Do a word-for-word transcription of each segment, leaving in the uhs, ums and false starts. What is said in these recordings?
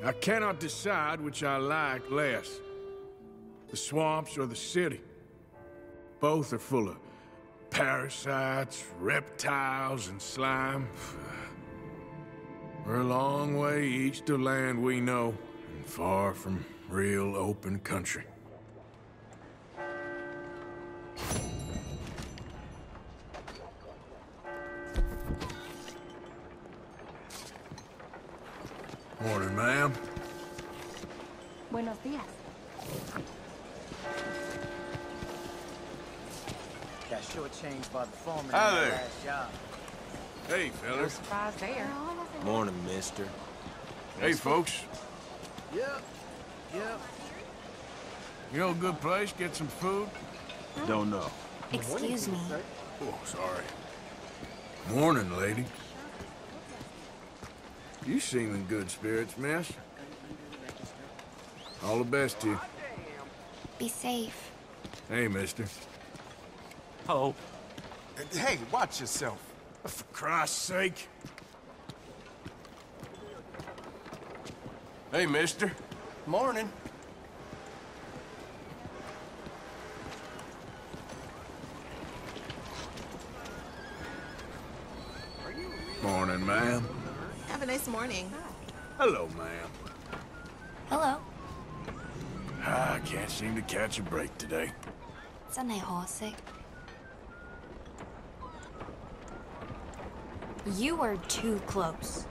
I cannot decide which I like less. The swamps or the city. Both are full of parasites, reptiles, and slime. We're a long way east of land we know, and far from real open country. Morning, ma'am. Buenos días. Got shortchanged by the foreman Hi in there. the last job. Hey, No fellas. surprise there. Morning, mister. Hey, folks. Yep. Yep. You know a good place? Get some food? Don't know. Excuse me. Oh, sorry. Morning, lady. You seem in good spirits, miss. All the best to you. Be safe. Hey, mister. Oh. Hey, watch yourself. For Christ's sake. Hey, mister. Morning. Morning, ma'am. Have a nice morning. Hello, ma'am. Hello. I can't seem to catch a break today. 真係可惜. You were too close.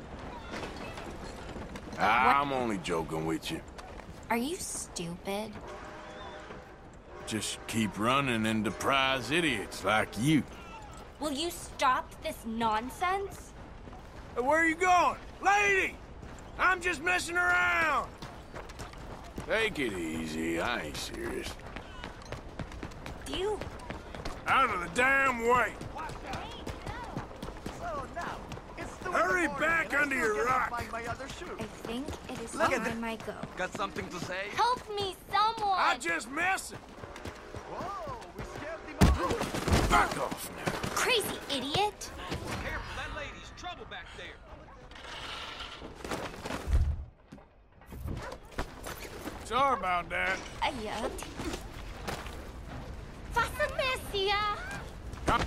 I'm only joking with you. Are you stupid? Just keep running into prize idiots like you. Will you stop this nonsense? Hey, where are you going? Lady! I'm just messing around! Take it easy. I ain't serious. Do you? Out of the damn way! So now, it's two Hurry in the morning, back and I under still your cannot rock. find my other shoe. I think it is Look at time I go. Got something to say? Help me, someone! I just messing. Whoa, we scared him off. Back off now. Crazy idiot! Careful, that lady's trouble back there. Sorry about that. Ayat. Fasten Messia! Come.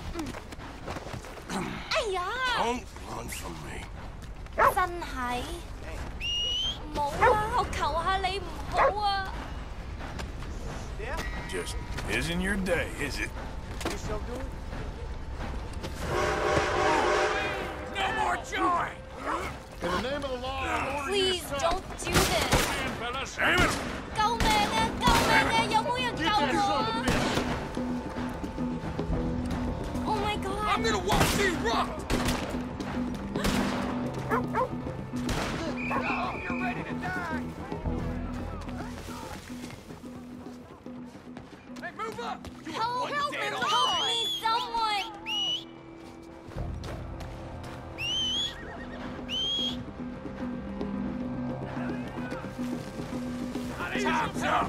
Ayat! Don't run from me. 真係冇啊！我求下你唔好啊！ Yeah, Just isn't your day, is it? you so good. No more joy! In the name of the law, I order you to Please stop. don't do this! Damn it! 救命啊！救命啊！有冇人救 Get that 我 son of 啊 a bitch. ？Oh my god！ I'm gonna watch you rock! Oh, you're ready to die. Hey, move up! Help! Help me! Help me! Someone! Time's up!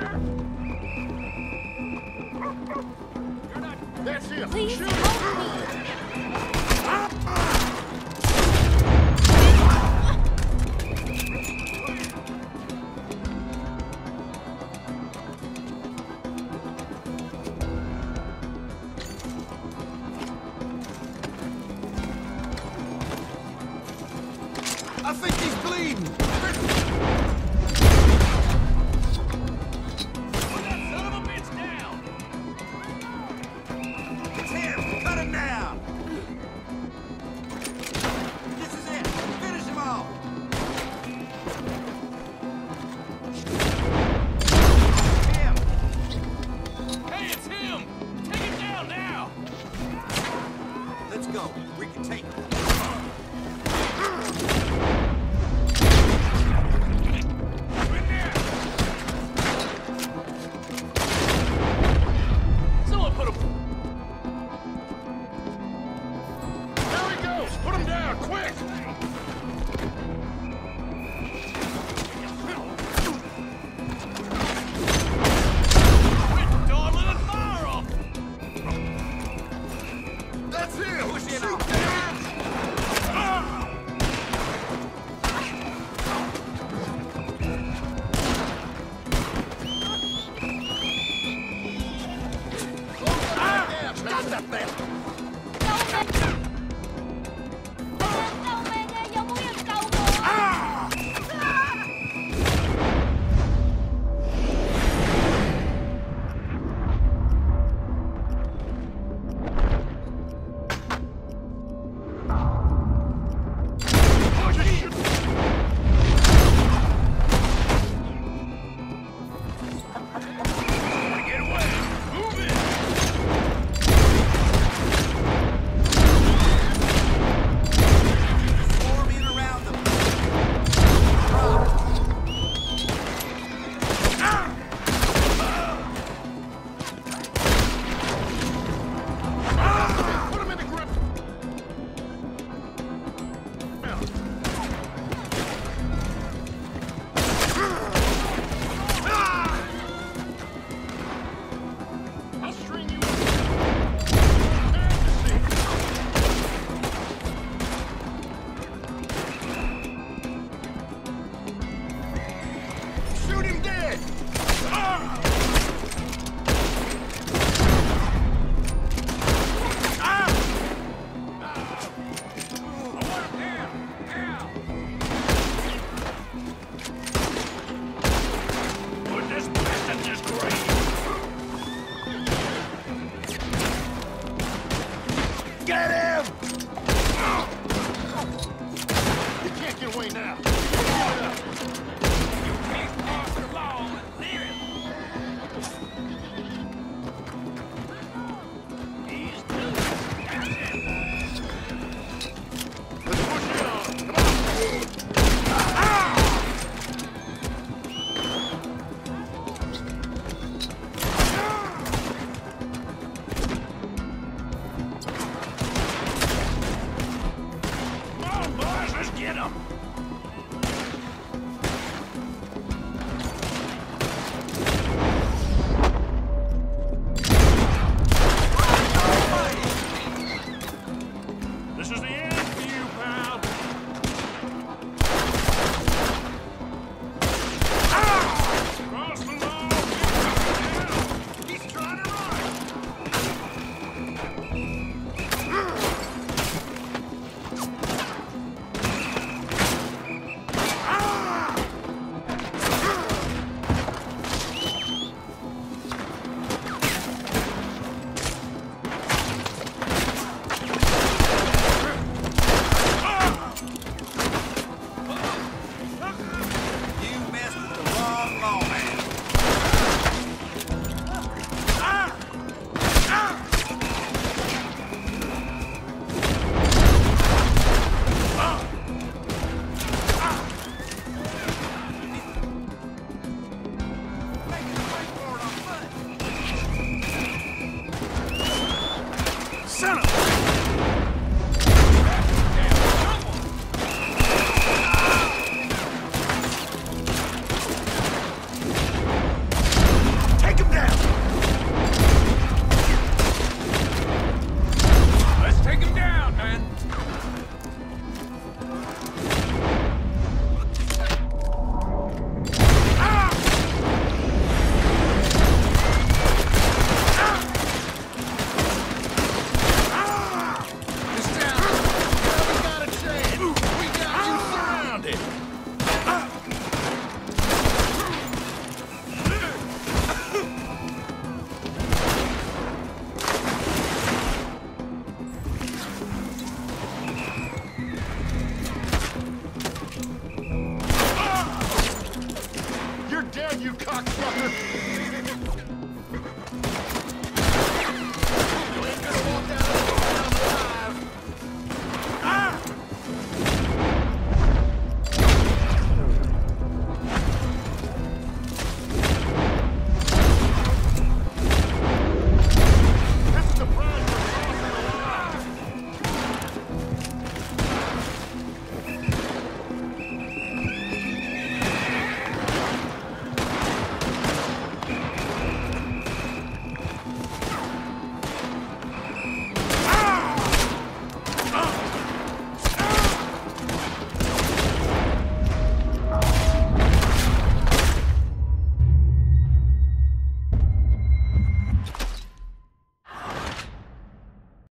That's him. Please Shoot. help me! I think he's bleeding. It's him. Cut him down. This is it. Finish him off. Him. Hey, it's him! Take him down now! Let's go. We can take him. In there! Someone put him... There he goes. Put him down, quick. Darling, and fire off! That's him. Push him Shoot out. that. down. I'll string you up. Shoot him dead! Ah! Put this beast in his grave! Get him! You can't get away now. Give it up. You can't cross the law and live it. He's doing it. That's it. Let's push it on. Come on. Come on, boys, let's get him. This is the end.